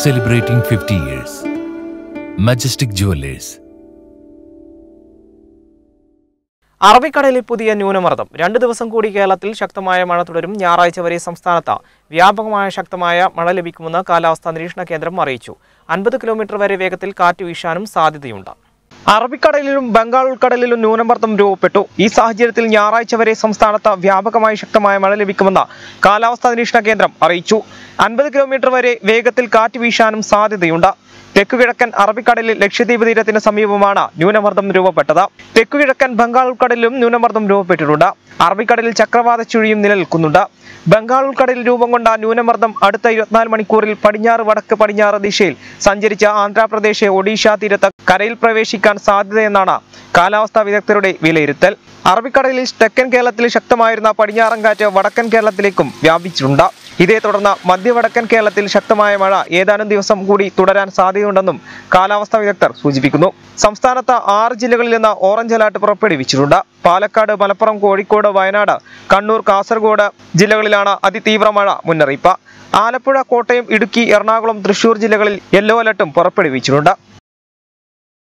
Celebrating 50 years. Majestic Jewelers. അറബിക്കടലിൽ പുതിയ ന്യൂനമർദ്ദം 2 ദിവസം കൂടി കേരളത്തിൽ ശക്തമായ മഴ തുടരും. ഞായറാഴ്ച വരെ സംസ്ഥാനത്ത് വ്യാപകമായ ശക്തമായ മഴ ലഭിക്കുമെന്ന് കാലാവസ്ഥാ നിരീക്ഷണ കേന്ദ്രം അറിയിച്ചു. 50 കിലോമീറ്റർ വരെ വേഗത്തിൽ കാറ്റ് വീശാനും സാധ്യതയുണ്ട്. അറബിക്കടലിലും ബംഗാൾ ഉൾക്കടലിലും ന്യൂനമർദ്ദം രൂപപ്പെട്ടു. ഈ സാഹചര്യത്തിൽ ഞായറാഴ്ച വരെ സംസ്ഥാനത്ത് വ്യാപകമായി ശക്തമായ മഴ ലഭിക്കുമെന്ന് കാലാവസ്ഥാ നിരീക്ഷണ കേന്ദ്രം അറിയിച്ചു. 50 കിലോമീറ്റർ വരെ വേഗത്തിൽ കാറ്റ് വീശാനും സാധ്യതയുണ്ട്. തെക്കുകിഴക്കൻ അറബിക്കടലിൽ ലക്ഷദ്വീപ് തീരത്തിന് സമീപമാണ് ന്യൂനമർദ്ദം രൂപപ്പെട്ടത്. തെക്കുകിഴക്കൻ ബംഗാൾ ഉൾക്കടലിലും ന്യൂനമർദ്ദം രൂപപ്പെട്ടിട്ടുണ്ട്. അറബിക്കടലിൽ ചക്രവാത ചുഴിയും നിലനിൽക്കുന്നുണ്ട്. ബംഗാൾ ഉൾക്കടലിൽ രൂപം കൊണ്ട ന്യൂനമർദ്ദം അടുത്ത 24 മണിക്കൂറിൽ പടിഞ്ഞാറ് വടക്ക് പടിഞ്ഞാറ് ദിശയിൽ സഞ്ചരിച്ച് ആന്ധ്രാപ്രദേശ് ഒഡീഷ തീരത്ത് കരയിൽ പ്രവേശിക്കാൻ സാധ്യതയെന്നാണ് കാലാവസ്ഥാ വിദഗ്ധരുടെ വിലയിരുത്തൽ. അറബിക്കടലിൽ തെക്കൻ കേരളത്തിൽ ശക്തമായിരുന്ന പടിഞ്ഞാറൻ കാറ്റ് വടക്കൻ കേരളത്തിലേക്കും വ്യാപിച്ചിട്ടുണ്ട്. ഇതേ തുടർന്ന് മധ്യവടക്കൻ കേരളത്തിൽ ശക്തമായ മഴ ഏതാനും ദിവസം കൂടി തുടരാൻ സാധ്യതയുണ്ടെന്നും കാലാവസ്ഥാ വിദഗ്ധർ സൂചിപ്പിക്കുന്നു. സംസ്ഥാനത്ത് 6 ജില്ലകളിൽ നിന്ന് ഓറഞ്ച് അലർട്ട് പുറപ്പെടുവിച്ചിട്ടുണ്ട്. പാലക്കാട്, മലപ്പുറം, കോഴിക്കോട്, വയനാട്, കണ്ണൂർ, കാസർഗോഡ് ജില്ലകളിലാണ് അതിതീവ്ര മഴ മുന്നറിയിപ്പ്. ആലപ്പുഴ, കോട്ടയം, ഇടുക്കി, എറണാകുളം, തൃശൂർ ജില്ലകളിൽ യെല്ലോ അലർട്ടും പുറപ്പെടുവിച്ചിട്ടുണ്ട്.